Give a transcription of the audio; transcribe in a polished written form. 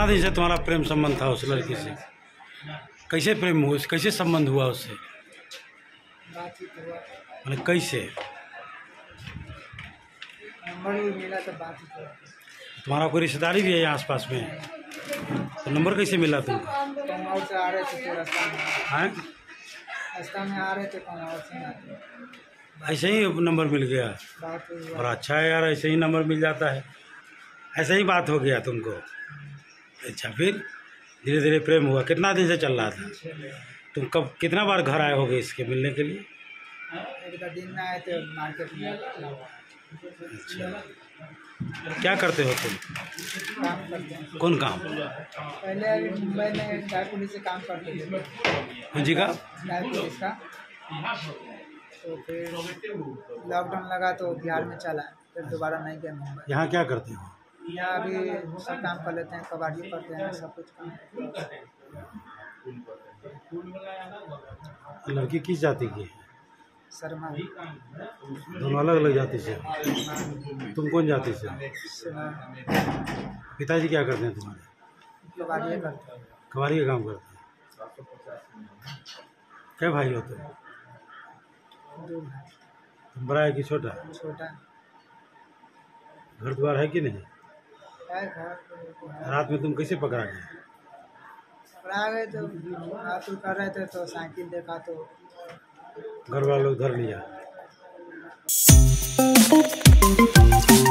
दिन से तुम्हारा प्रेम संबंध था उस लड़की से? कैसे प्रेम हुआ, कैसे संबंध हुआ उससे? बातचीत हुआ, मैंने कैसे? नंबर भी मिला तो बातचीत हुआ। तुम्हारा कोई रिश्तेदारी भी है यहाँ आसपास में, तो नंबर कैसे मिला तुमको? कहीं से आ रहे थे तो रास्ता में आ रहे थे, कहीं से ऐसे ही नंबर मिल गया? बात हुई। और अच्छा है यार, ऐसे ही नंबर मिल जाता है, ऐसे ही बात हो गया तुमको। अच्छा, फिर धीरे धीरे प्रेम हुआ। कितना दिन से चल रहा था? तुम कब कितना बार घर आए होगे इसके मिलने के लिए? एक दिन में आए थे मार्केट में। अच्छा, क्या करते हो तुम? काम करते हैं। कौन काम? पहले मुंबई में ड्राई पुलिस से काम करते थे। हाँ जी का? ड्राई पुलिस का। तो फिर लॉकडाउन लगा तो बिहार में चला, फिर दोबारा नहीं गए मुंबई। यहाँ क्या करते हो? यहाँ अभी सब काम कर लेते हैं, कबाड़ी करते हैं, सब कुछ काम। लड़की किस जाति की है? शर्मा। दोनों अलग अलग जाति से? तुम कौन जाति से? पिताजी क्या करते हैं तुम्हारे? कबाड़ी करते हैं। कबाड़ी का काम करते हैं। क्या भाई हो तुम? दो भाई। तुम बड़ा है कि छोटा? छोटा घर द्वार है कि नहीं? है घर। रात में तुम कैसे पकड़ा गए? पकड़ा गए तो हाथ कर रहे थे तो साइकिल देखा तो घर वालों धर लिया।